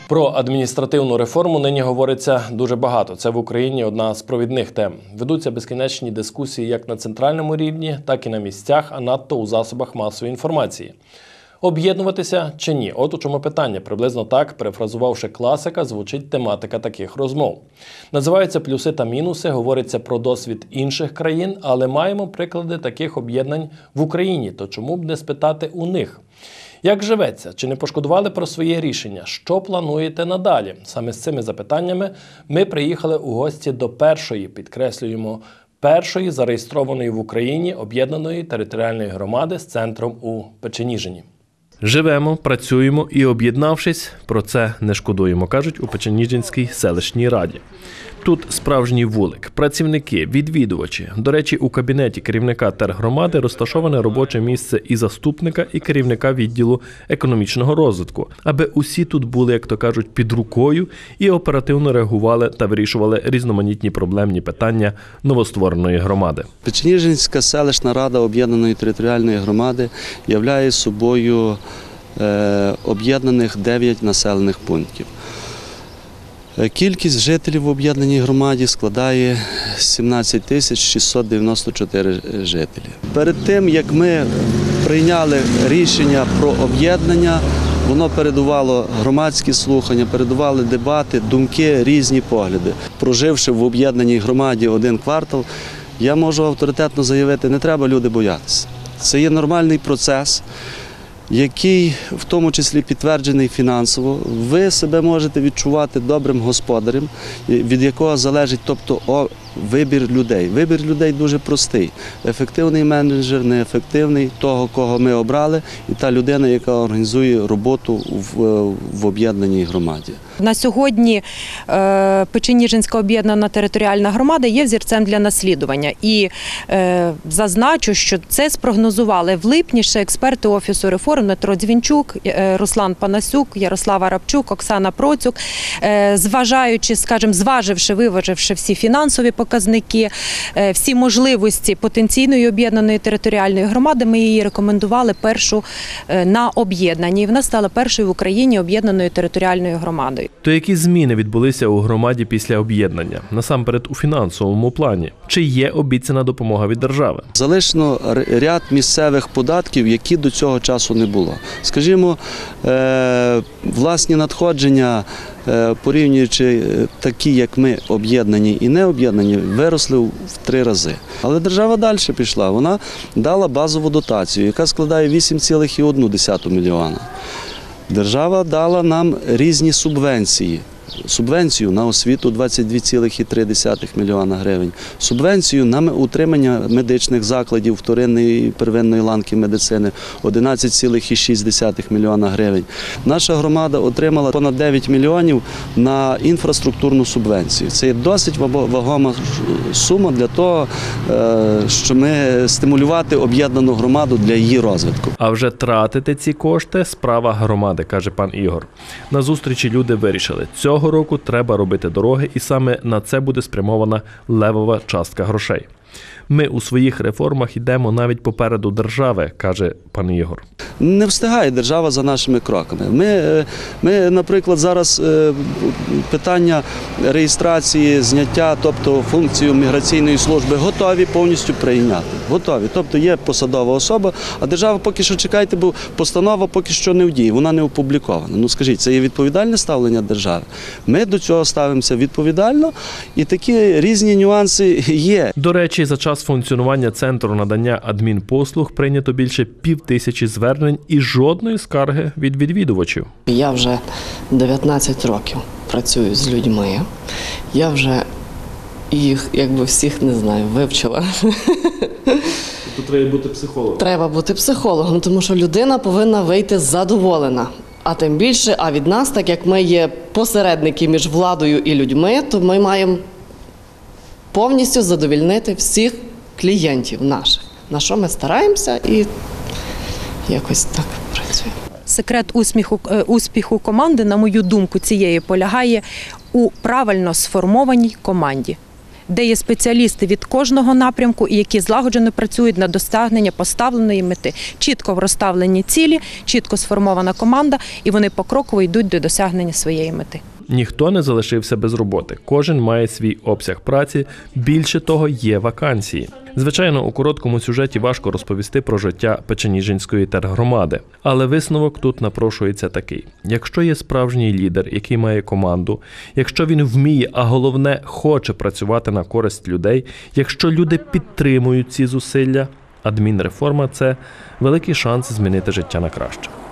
Про адміністративну реформу нині говориться дуже багато. Це в Україні одна з провідних тем. Ведуться безкінечні дискусії як на центральному рівні, так і на місцях, а надто у засобах масової інформації. Об'єднуватися чи ні? От у чому питання. Приблизно так, перефразувавши класика, звучить тематика таких розмов. Називаються плюси та мінуси, говориться про досвід інших країн, але маємо приклади таких об'єднань в Україні, то чому б не спитати у них? Як живеться? Чи не пошкодували про своє рішення? Що плануєте надалі? Саме з цими запитаннями ми приїхали у гості до першої, підкреслюємо, першої зареєстрованої в Україні об'єднаної територіальної громади з центром у Печеніжині. Живемо, працюємо і, об'єднавшись, про це не шкодуємо, кажуть у Печеніжинській селищній раді. Тут справжній вулик, працівники, відвідувачі. До речі, у кабінеті керівника тергромади розташоване робоче місце і заступника, і керівника відділу економічного розвитку, аби усі тут були, як то кажуть, під рукою і оперативно реагували та вирішували різноманітні проблемні питання новоствореної громади. Печеніжинська селищна рада об'єднаної територіальної громади являє собою об'єднаних 9 населених пунктів. Кількість жителів в об'єднаній громаді складає 17 694 жителі. Перед тим, як ми прийняли рішення про об'єднання, воно передувало громадські слухання, передували дебати, думки, різні погляди. Проживши в об'єднаній громаді 1 квартал, я можу авторитетно заявити, не треба люди боятися. Це є нормальний процес, який в тому числі підтверджений фінансово. Ви себе можете відчувати добрим господарем, від якого залежить, вибір людей. Вибір людей дуже простий. Ефективний менеджер, неефективний, того, кого ми обрали, і та людина, яка організує роботу в об'єднаній громаді. На сьогодні Печеніжинська об'єднана територіальна громада є взірцем для наслідування. І зазначу, що це спрогнозували в липні ще експерти Офісу реформ Дмитро Дзвінчук, Руслан Панасюк, Ярослава Рабчук, Оксана Процюк. Зваживши, виваживши всі фінансові показники, всі можливості потенційної об'єднаної територіальної громади, ми її рекомендували першу на об'єднанні. І вона стала першою в Україні об'єднаною територіальною громадою. То які зміни відбулися у громаді після об'єднання? Насамперед у фінансовому плані. Чи є обіцяна допомога від держави? Залишено ряд місцевих податків, які до цього часу не було. Скажімо, власні надходження, порівнюючи такі, як ми, об'єднані і не об'єднані, виросли в 3 рази. Але держава далі пішла. Вона дала базову дотацію, яка складає 8,1 мільйона. Держава дала нам різні субвенції. Субвенцію на освіту 22,3 мільйона гривень, субвенцію на утримання медичних закладів вторинної і первинної ланки медицини 11,6 мільйона гривень. Наша громада отримала понад 9 мільйонів на інфраструктурну субвенцію. Це є досить вагома сума для того, щоб ми стимулювати об'єднану громаду для її розвитку. А вже тратити ці кошти – справа громади, каже пан Ігор. На зустрічі люди вирішили – цього року треба робити дороги, і саме на це буде спрямована левова частка грошей. Ми у своїх реформах йдемо навіть попереду держави, каже пан Ігор. Не встигає держава за нашими кроками. Ми, наприклад, зараз питання реєстрації, зняття, тобто функцію міграційної служби готові повністю прийняти. Готові. Тобто є посадова особа, а держава поки що, чекайте, бо постанова поки що не в дії, вона не опублікована. Ну скажіть, це є відповідальне ставлення держави? Ми до цього ставимося відповідально, і такі різні нюанси є. До речі, за час функціонування Центру надання адмінпослуг прийнято більше 5000 звернень і жодної скарги від відвідувачів. Я вже 19 років працюю з людьми. Я вже їх, всіх, не знаю, вивчила. Тут треба бути психологом. Треба бути психологом, тому що людина повинна вийти задоволена. А тим більше, від нас, так як ми є посередники між владою і людьми, то ми маємо повністю задовольнити всіх клієнтів наших. На що ми стараємося і якось так працюємо. Секрет успіху команди, на мою думку, цієї полягає у правильно сформованій команді. де є спеціалісти від кожного напрямку і які злагоджено працюють на досягнення поставленої мети. Чітко розставлені цілі, чітко сформована команда, і вони покроково йдуть до досягнення своєї мети. Ніхто не залишився без роботи. Кожен має свій обсяг праці. Більше того, є вакансії. Звичайно, у короткому сюжеті важко розповісти про життя Печеніжинської тергромади. Але висновок тут напрошується такий. Якщо є справжній лідер, який має команду, якщо він вміє, а головне, хоче працювати на користь людей, якщо люди підтримують ці зусилля, адмінреформа – це великий шанс змінити життя на краще.